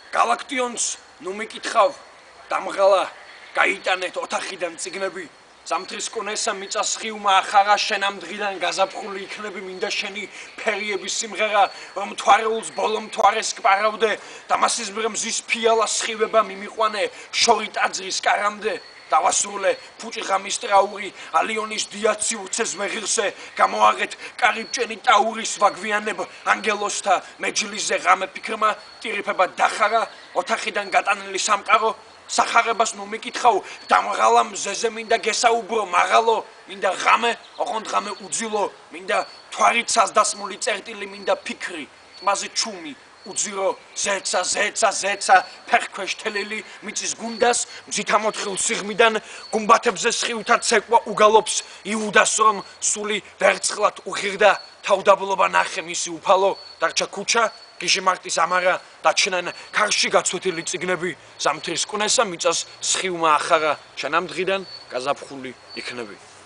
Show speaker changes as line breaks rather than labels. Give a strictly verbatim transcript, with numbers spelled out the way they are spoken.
გალაკტიონს ნუ მიკითხავ დამღალა გაიტანეთ ოთახიდან წიგნები ზამთრის კვნესა მიწას სხივმა ახარა შენამ დღიდან გაზაფხული იქნები მინდა შენი ფერიების სიმღერა რომ მთვარეულს ბოლო მთვარეს კპარავდე დამასიზმრე მზის ფიალა სხივება მიმიყვანე შორი ტაძრის კარამდე დავასრულე ფუჭი ღამის ტრაური ალიონის დიაცი უცეს მეღილსე გამოაღეთ კარიბჭენი ტაურის ვაგვიანებ ანგელოსთა მეჯლიზე ღამე ფიქრმა ტირიფება დახარა ოთახიდან გატანილი სამყარო სახარებას ნუ მიკითხავ დამღალა მზეზე მინდა გესაუბრო მაღალო მინდა ღამე ოღონდ ღამე უძილო მინდა თვარიცას დასმული წერტილი მინდა ფიქრი ტბაზე ჩუმი უძირო ზეცა ზეცა ზეცა ფერქვეშ თელილი მიწის გუნდას მზითამოთხილ სიღმიდან გუმბათებზე სხივთა ცეკვა უგალობს იუდას რომ სული ვერცხლად უღირდა თავდაბლობა ნახე მისი უფალო დარჩა ქუჩა გიჟი მარტის ამარა დაჩნენ ქარში გაცვეთილი წიგნები ზამთრის კვნესა მიწას სხივმა ახარა შენამ დღიდან გაზაფხული იქნები